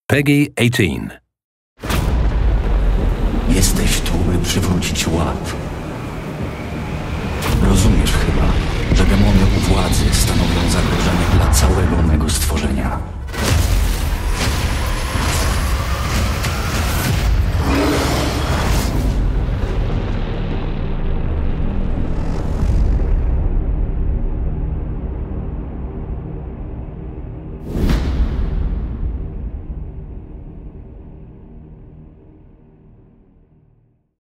PEGI 18. Jesteś tu, by przywrócić ład. Rozumiesz chyba, że demony u władzy stanowią zagrożenie dla całego mego stworzenia.